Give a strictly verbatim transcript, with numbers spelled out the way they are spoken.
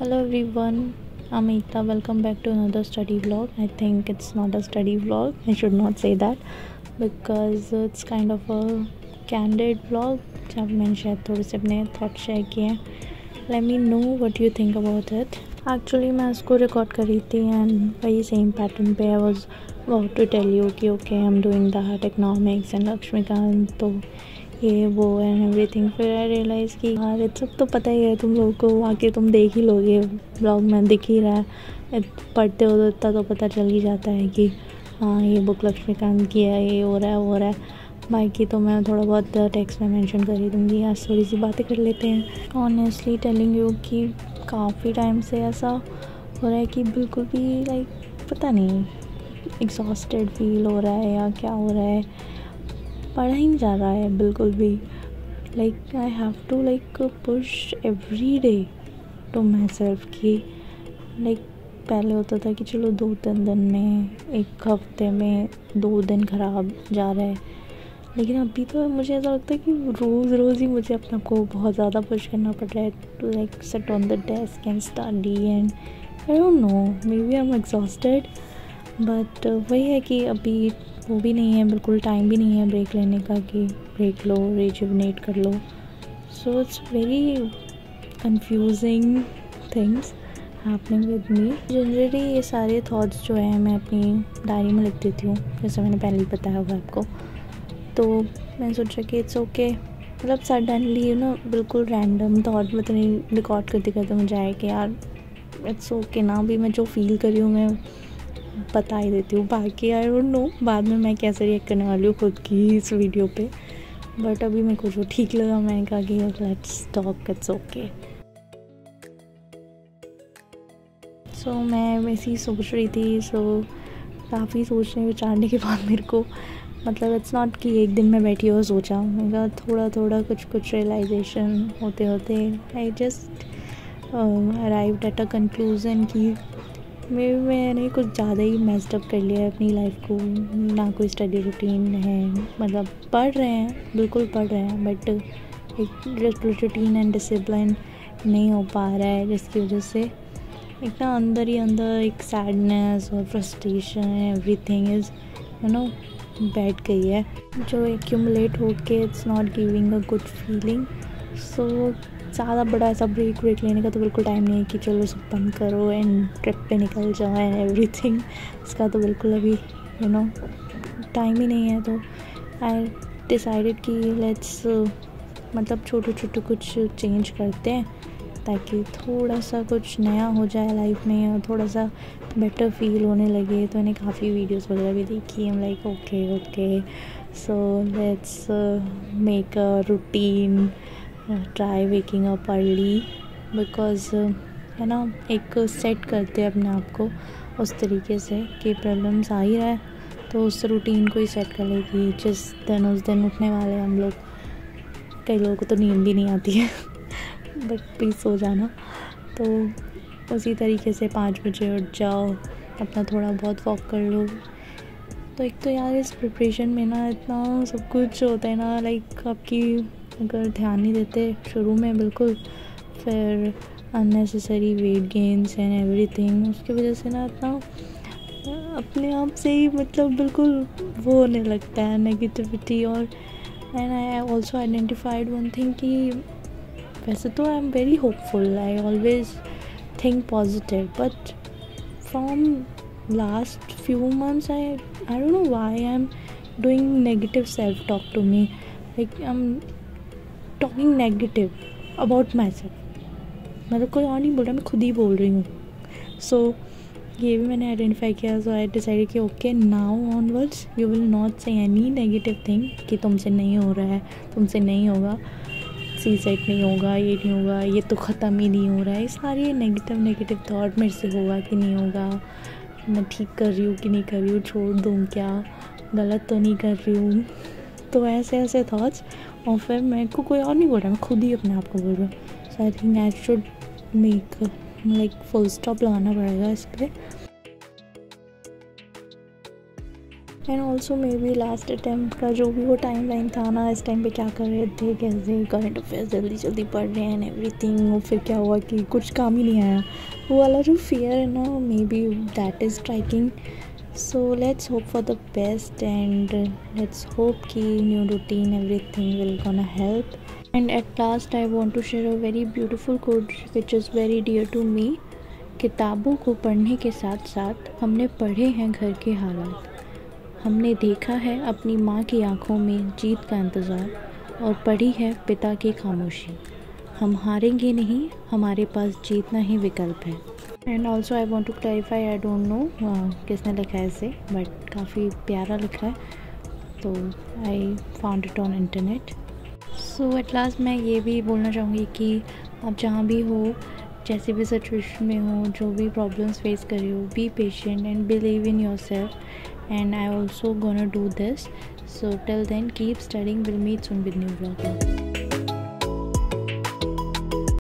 Hello everyone, I'm Ekta. Welcome back to another study vlog. I think it's not a study vlog. I should not say that because it's kind of a candid vlog जब मैंने शायद थोड़े से अपने thoughts share किए हैं. Let me know what you think about it. Actually मैं इसको record कर रही थी and वही same pattern पे I was about to tell you कि okay I'm doing that economics and Lakshmikant तो ये वो एंड एवरीथिंग. फिर आई रियलाइज़ कि यार ये सब तो पता ही है तुम लोगों को, आके तुम देख ही लोगे, ब्लॉग में दिख ही रहा है, पढ़ते हो तो इतना तो पता चल ही जाता है कि हाँ ये बुक लक्ष्मीकांत की है, ये हो रहा है वो हो रहा है. बाकी तो मैं थोड़ा बहुत टेक्स्ट में मेंशन कर ही दूँगी. आज थोड़ी सी बातें कर लेते हैं. ऑनेस्टली टेलिंग यू कि काफ़ी टाइम से ऐसा हो रहा है कि बिल्कुल भी लाइक पता नहीं एग्जॉस्टेड फील हो रहा है या क्या हो रहा है, पढ़ा ही नहीं जा रहा है बिल्कुल भी. Like I have to like push every day to myself कि लाइक पहले होता था कि चलो दो तीन दिन में, एक हफ्ते में दो दिन ख़राब जा रहा है, लेकिन अभी तो मुझे ऐसा लगता है कि रोज़ रोज़ ही मुझे अपने आप को बहुत ज़्यादा पुश करना पड़ रहा है to like sit on the desk and study. And I don't know, maybe I am exhausted, but वही है कि अभी वो भी नहीं है, बिल्कुल टाइम भी नहीं है ब्रेक लेने का कि ब्रेक लो, रिजुवनेट कर लो. So it's very confusing things happening with me. Generally ये सारे थॉट्स जो हैं मैं अपनी डायरी में लिख देती हूँ, जैसे मैंने पहले ही बताया हुआ आपको. तो मैंने सोचा कि इट्स ओके, मतलब सडनली यू नो बिल्कुल रैंडम थॉट पता नहीं रिकॉर्ड करते करते मुझे आया कि यार इट्स ओके ना, अभी मैं जो फील कर रही हूँ मैं बता ही देती हूँ. बाकी आई डोंट नो बाद में मैं कैसे रिएक्ट करने वाली हूँ खुद की इस वीडियो पे, बट अभी मेरे को जो ठीक लगा मैंने कहा कि let's talk, it's okay. So मैं वैसे ही सोच रही थी. सो so, काफ़ी सोचने विचारने के बाद मेरे को मतलब इट्स नॉट कि एक दिन में बैठी और सोचा, मेरा थोड़ा थोड़ा कुछ कुछ रियलाइजेशन होते होते I just arrived at a conclusion कि मे मैंने कुछ ज़्यादा ही मेस्ड अप कर लिया है अपनी लाइफ को. ना कोई स्टडी रूटीन है, मतलब पढ़ रहे हैं, बिल्कुल पढ़ रहे हैं, बट एक रूटीन एंड डिसिप्लिन नहीं हो पा रहा है, जिसकी वजह से एक ना अंदर ही अंदर एक सैडनेस और frustration everything is you know बैठ गई है, जो एक्यूमुलेट होके it's not giving a good feeling. So ज़्यादा बड़ा ऐसा ब्रेक ब्रेक लेने का तो बिल्कुल टाइम नहीं है कि चलो सब बंद करो एंड ट्रिप पे निकल जाओ एंड एवरीथिंग. इसका तो बिल्कुल अभी यू नो टाइम ही नहीं है. तो आई डिसाइडेड कि लेट्स मतलब छोटे छोटे कुछ चेंज करते हैं ताकि थोड़ा सा कुछ नया हो जाए लाइफ में और थोड़ा सा बेटर फील होने लगे. तो मैंने काफ़ी वीडियोस वगैरह भी देखी. हम like okay okay so let's make a routine, try waking up early, because है ना एक सेट करते हैं अपने आप को उस तरीके से कि प्रॉब्लम्स आ ही रहा है तो उस रूटीन को ही सेट कर लेगी. जिस दिन उस दिन उठने वाले हम लोग, कई लोगों को तो नींद भी नहीं आती है बट प्लीज़ सो जाना. तो उसी तरीके से पाँच बजे उठ जाओ, अपना थोड़ा बहुत वॉक कर लो. तो एक तो यार इस प्रिपरेशन में ना इतना सब कुछ होता है ना, लाइक आपकी अगर ध्यान नहीं देते शुरू में बिल्कुल, फिर unnecessary weight gains and everything, उसकी वजह से ना इतना अपने आप से ही मतलब बिल्कुल वो होने लगता है नेगेटिविटी. और and I also identified one thing कि वैसे तो I am very hopeful, I always think positive, but from last few months I I don't know why I am doing negative self talk to me. Like I am talking negative about myself, मतलब कोई और नहीं बोल रहा, मैं खुद ही बोल रही हूँ. सो so, ये भी मैंने आइडेंटिफाई किया. सो आई डिसाइडेड कि okay now onwards you will not say any negative thing कि तुमसे नहीं हो रहा है, तुमसे नहीं होगा, सी सेट नहीं होगा, ये नहीं होगा, ये तो ख़त्म ही नहीं हो रहा है. सारे नेगेटिव नेगेटिव थॉट मेरे से होगा कि नहीं होगा, मैं ठीक कर रही हूँ कि नहीं कर रही हूँ, छोड़ दूँ क्या, गलत तो नहीं कर रही हूँ. तो ऐसे ऐसे थॉट्स, और फिर मेरे को कोई और नहीं बोल रहा, मैं खुद ही अपने आप को बोल रहा हूँ. So I think I should make like full stop लगाना पड़ेगा इस पर. And also maybe last attempt का जो भी वो टाइम लाइन था ना, इस टाइम पे क्या कर रहे थे, कैसे करंट अफेयर्स जल्दी जल्दी पढ़ रहे हैं एवरीथिंग, और फिर क्या हुआ कि कुछ काम ही नहीं आया, वो वाला जो फियर है ना, maybe that is striking. So let's hope for the best and let's hope कि new routine everything will gonna help. And at last I want to share a very beautiful quote which is very dear to me. किताबों को पढ़ने के साथ साथ हमने पढ़े हैं घर के हालात, हमने देखा है अपनी माँ की आंखों में जीत का इंतज़ार, और पढ़ी है पिता की खामोशी. हम हारेंगे नहीं, हमारे पास जीतना ही विकल्प है. And also I want to clarify, I don't know किसने लिखा है इसे, बट काफ़ी प्यारा लिखा है, तो I found it on internet. So at last मैं ये भी बोलना चाहूँगी कि आप जहाँ भी हो, जैसे भी सिचुएशन में हो, जो भी प्रॉब्लम्स फेस कर रहे हो, be patient and believe in yourself. And I also gonna do this. So till then, keep studying. We'll meet soon with new vlog.